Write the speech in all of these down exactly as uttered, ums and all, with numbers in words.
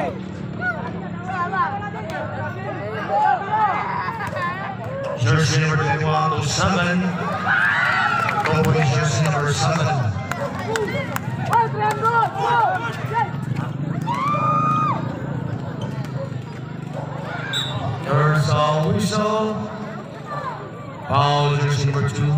Jersey number twenty-one to seven. Over jersey number seven. There's a whistle. Foul jersey number two.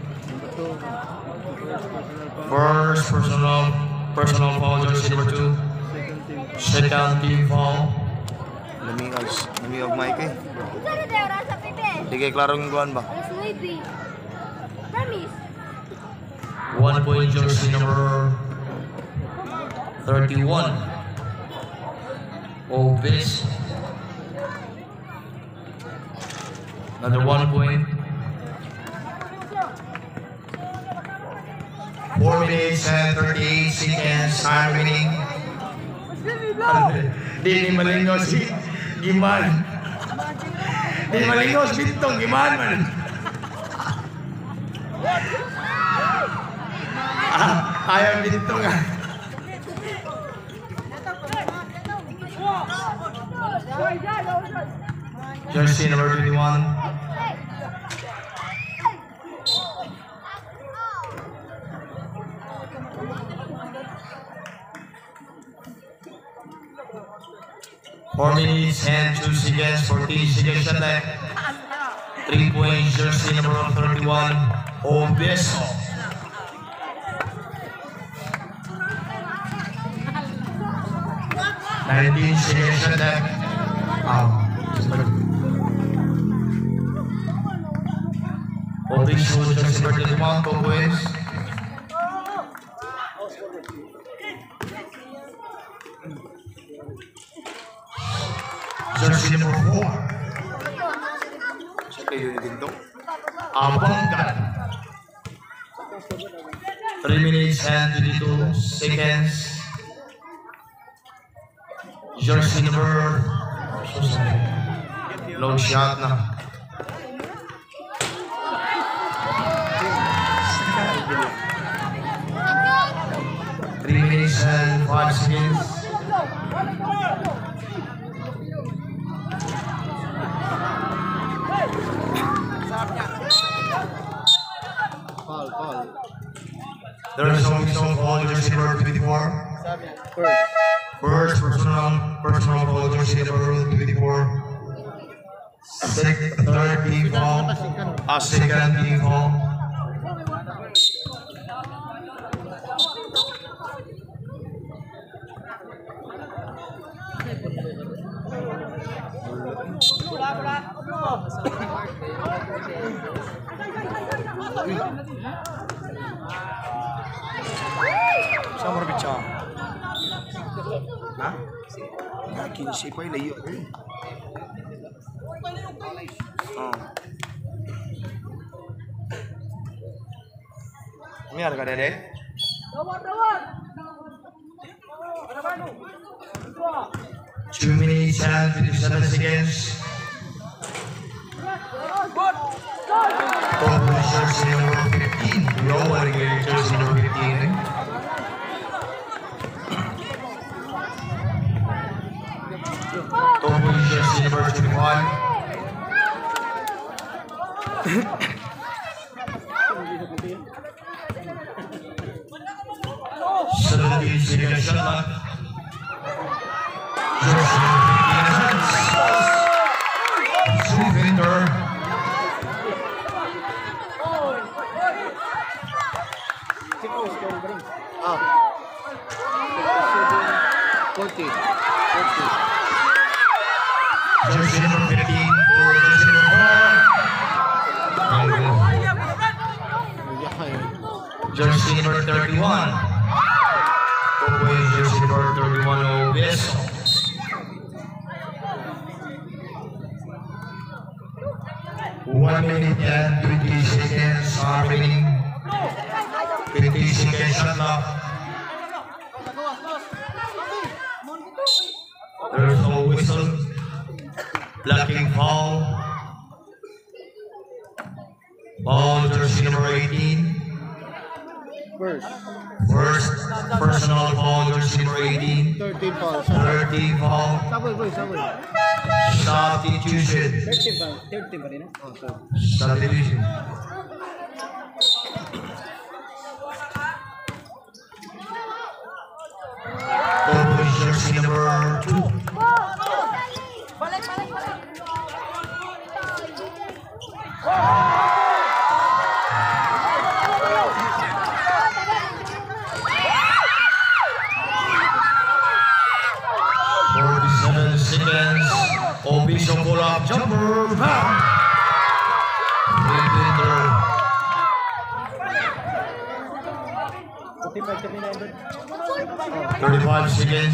First personal personal foul jersey number two. Second team foul. Lamigag, lamigag Mike eh. Di kay klarong guan ba? One point jersey number thirty-one. Obis. Another one point. Four minutes and thirty-eight seconds. Time remaining. Di ni malingos si Giman. Di malingos bintong Giman man. Ah, ayaw bintong ah. Jersey number twenty-one. Four minutes and two seconds, fourteen seconds shot left. Three points, jersey number thirty-one, Obeso. Nineteen seconds shot left. Um, Obeso, jersey number thirty-one, two points. Jersey number four. Siya kayo yung bintong. Abanggan. Three minutes and twenty-two seconds. Jersey number long shot na. Three minutes and five seconds. Foul, foul. There is no whistle for jersey number twenty-four. First personal personal foul jersey number twenty-four. Second, third team foul. A second team foul. Saan mo rabit siya? Ha? quinze pa yung layo. Oh. Mayroon ka dede? Two minutes and fifty-seven seconds. Open jersey number fifteen. No one getting jersey number fifteen. Eh? Open jersey number twenty-one. Seventeen seconds shot left. Jersey number fifteen. Sweeter. Ah. forty. forty. Jersey number fifteen to jersey number four. Jersey number thirty-one. Away jersey number thirty-one, Obeso. One minute and twenty seconds are remaining. fifty seconds shot left. There's no whistle. Blocking foul. Foul jersey number eighteen. first. First personal foul, jersey number eighteen. thirteen foul. thirteen foul. Sabay, boy, sabay. Substitution. thirteen ba? thirteen ba rin? Oh, sorry. Substitution. Open jersey number two. forty-seven seconds. Obiso pull-up jumper. Bam! Mid-winter. thirty-five seconds.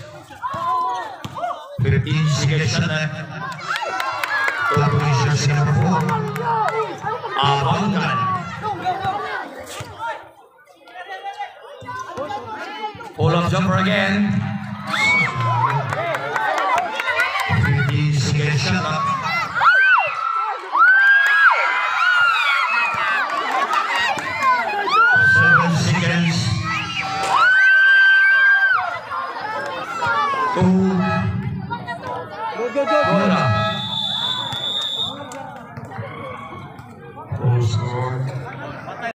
fifteen seconds shot left. Open jersey number four. Abangkan. Pull-up jumper again. fifteen seconds shot left. seven seconds. Two. Go, go, go, go. Bola.